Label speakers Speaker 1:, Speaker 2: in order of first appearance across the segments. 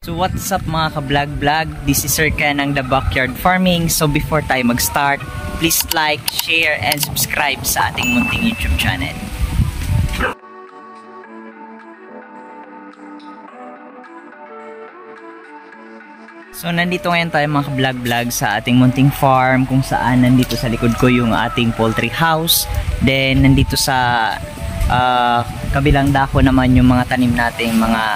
Speaker 1: So what's up mga ka-vlog-vlog? This is Sir Ken ng The Backyard Farming. So before tayo mag-start, please like, share, and subscribe sa ating munting YouTube channel. So nandito ngayon tayo mga ka-vlog-vlog sa ating munting farm, kung saan nandito sa likod ko yung ating poultry house. Then nandito sa kabilang dako naman yung mga tanim nating mga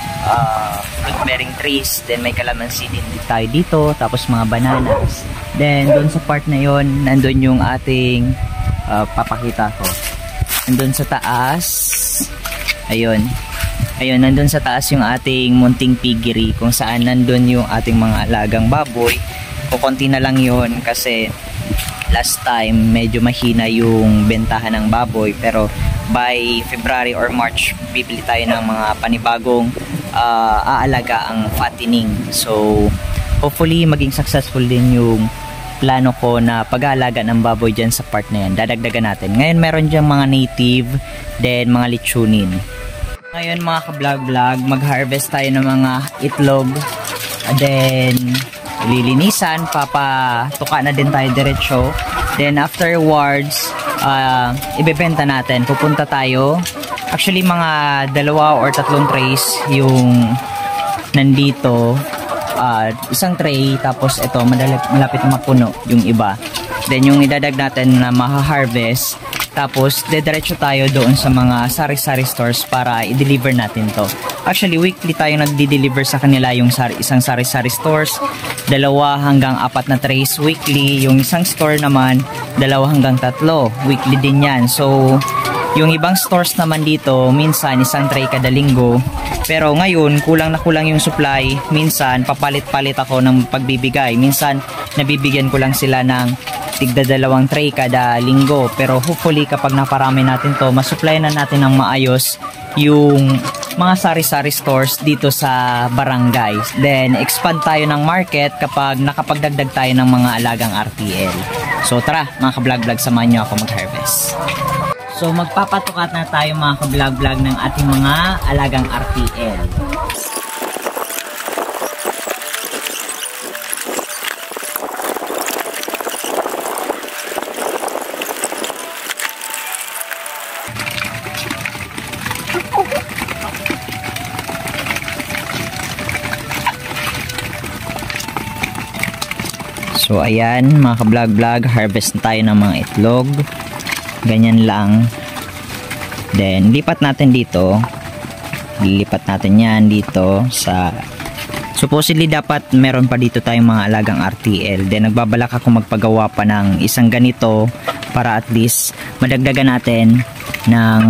Speaker 1: fruit bearing trees. Then may calamansi din tayo dito, tapos mga bananas. Then doon sa part na yon, nandun yung ating papakita ko. Nandun sa taas, ayun, nandun sa taas yung ating munting piggery, kung saan nandun yung ating mga alagang baboy. Kukunti na lang yon kasi last time medyo mahina yung bentahan ng baboy, pero by February or March bibili tayo ng mga panibagong aalaga ang fattening. So hopefully maging successful din yung plano ko na pag-aalaga ng baboy dyan sa part na yan. Dadagdagan natin. Ngayon meron dyan mga native, then mga lechonin. Ngayon mga ka-vlog-vlog, mag-harvest tayo ng mga itlog, then lilinisan, papatuka na din tayo diretso. Then afterwards, ibebenta natin. Pupunta tayo, actually mga 2 or 3 trays yung nandito. Isang tray, tapos ito malapit na mapuno yung iba. Then yung idadag natin na maha-harvest, tapos dediretso tayo doon sa mga sari-sari stores para i-deliver natin to. Actually weekly tayo nagdi-deliver sa kanila, yung isang sari-sari stores 2 hanggang 4 na trays weekly. Yung isang store naman 2 hanggang 3 weekly din yan. So yung ibang stores naman dito, minsan isang tray kada linggo. Pero ngayon, kulang na kulang yung supply. Minsan, papalit-palit ako ng pagbibigay. Minsan, nabibigyan ko lang sila ng tigda 2 tray kada linggo. Pero hopefully, kapag naparami natin to, masupply na natin ng maayos yung mga sari-sari stores dito sa barangay. Then, expand tayo ng market kapag nakapagdagdag tayo ng mga alagang RTL. So tara, mga ka-vlog-vlog, samahan nyo ako mag-harvest. So magpapatukat na tayo mga ka-vlog-vlog ng ating mga alagang RTL. So ayan mga ka-vlog-vlog, harvest na tayo ng mga itlog. Ganyan lang. Then lipat natin dito. Lilipat natin yan dito sa, supposedly dapat meron pa dito tayong mga alagang RTL. Then nagbabalak ako magpagawa pa ng isang ganito para at least madagdagan natin ng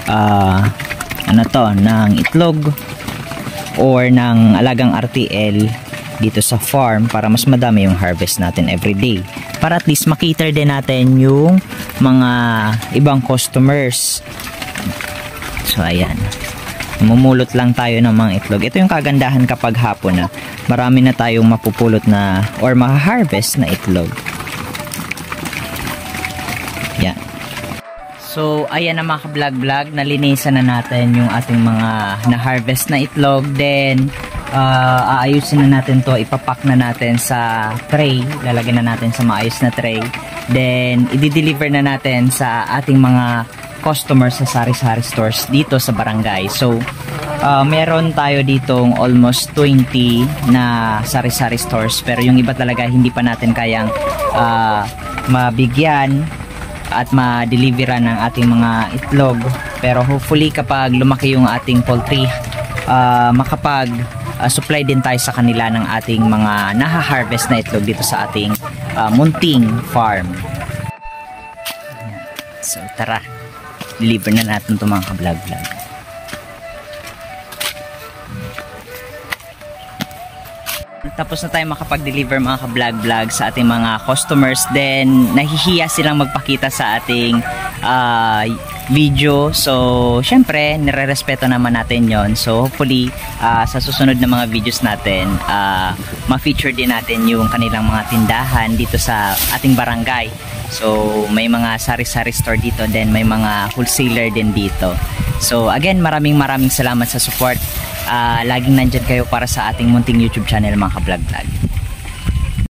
Speaker 1: ng itlog or ng alagang RTL dito sa farm, para mas madami yung harvest natin everyday, para at least makita din natin yung mga ibang customers. So ayan, mumulot lang tayo ng mga itlog. Ito yung kagandahan kapag hapon na marami na tayong mapupulot na or ma-harvest na itlog. Yan. So ayan na mga ka-vlog-vlog, nalinisan na natin yung ating mga na-harvest na itlog. Then aayusin na natin to, ipapak na natin sa tray, lalagyan na natin sa maayos na tray. Then i-deliver na natin sa ating mga customers sa sari-sari stores dito sa barangay. So meron tayo ditong almost 20 na sari-sari stores, pero yung iba talaga hindi pa natin kayang mabigyan at ma-deliveran ng ating mga itlog. Pero hopefully kapag lumaki yung ating poultry, makapag supply din tayo sa kanila ng ating mga naha-harvest na itlog dito sa ating munting farm. So tara, deliver na natin itong mga ka-vlog-vlog. Tapos na tayo makapag-deliver mga ka-vlog-vlog sa ating mga customers. Then nahihiya silang magpakita sa ating video. So syempre nire-respeto naman natin yon. So hopefully sa susunod na mga videos natin, ma-feature din natin yung kanilang mga tindahan dito sa ating barangay. So may mga sari-sari store dito, then may mga wholesaler din dito. So again, maraming salamat sa support. laging nandyan kayo para sa ating munting YouTube channel mga ka-vlog-vlog.